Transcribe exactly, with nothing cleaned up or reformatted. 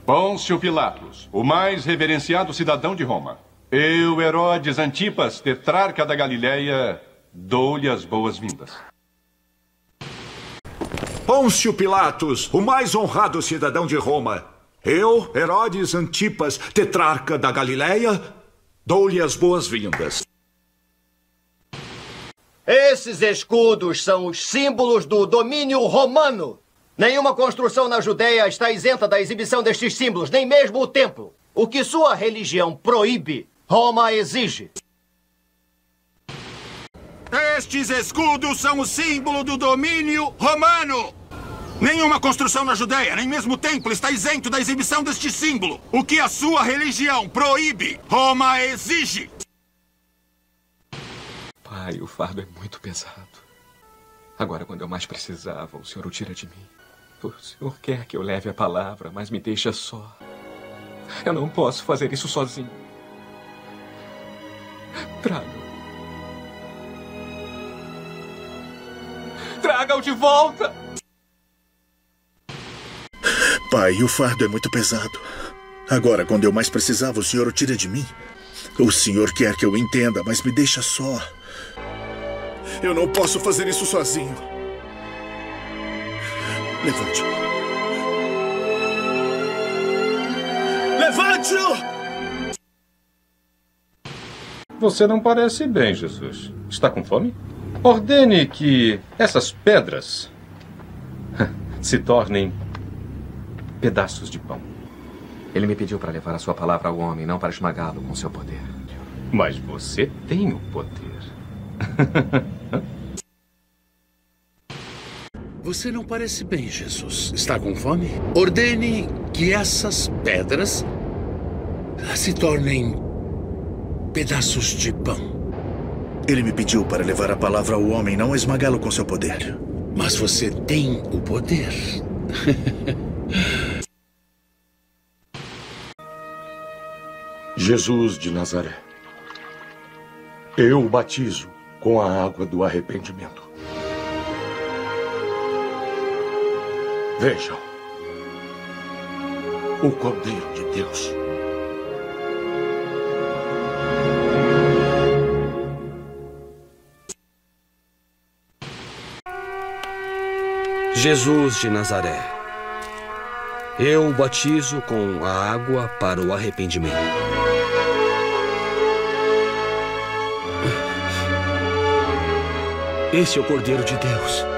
Pôncio Pilatos, o mais reverenciado cidadão de Roma. Eu, Herodes Antipas, tetrarca da Galileia, dou-lhe as boas-vindas. Pôncio Pilatos, o mais honrado cidadão de Roma. Eu, Herodes Antipas, tetrarca da Galileia, dou-lhe as boas-vindas. Esses escudos são os símbolos do domínio romano. Nenhuma construção na Judéia está isenta da exibição destes símbolos, nem mesmo o templo. O que sua religião proíbe, Roma exige. Estes escudos são o símbolo do domínio romano. Nenhuma construção na Judéia, nem mesmo o templo, está isento da exibição deste símbolo. O que a sua religião proíbe, Roma exige. Pai, o fardo é muito pesado. Agora, quando eu mais precisava, o Senhor o tira de mim. O Senhor quer que eu leve a palavra, mas me deixa só. Eu não posso fazer isso sozinho. Traga-o. Traga-o de volta! Pai, o fardo é muito pesado. Agora, quando eu mais precisava, o Senhor o tira de mim. O Senhor quer que eu entenda, mas me deixa só. Eu não posso fazer isso sozinho. Levante-o. Levante-o! Você não parece bem, Jesus. Está com fome? Ordene que essas pedras se tornem pedaços de pão. Ele me pediu para levar a sua palavra ao homem, não para esmagá-lo com seu poder. Mas você tem o poder. Você não parece bem, Jesus. Está com fome? Ordene que essas pedras se tornem pedaços de pão. Ele me pediu para levar a palavra ao homem, não esmagá-lo com seu poder. Mas você tem o poder. Jesus de Nazaré, eu o batizo com a água do arrependimento. Vejam, o Cordeiro de Deus. Jesus de Nazaré, eu o batizo com a água para o arrependimento. Esse é o Cordeiro de Deus.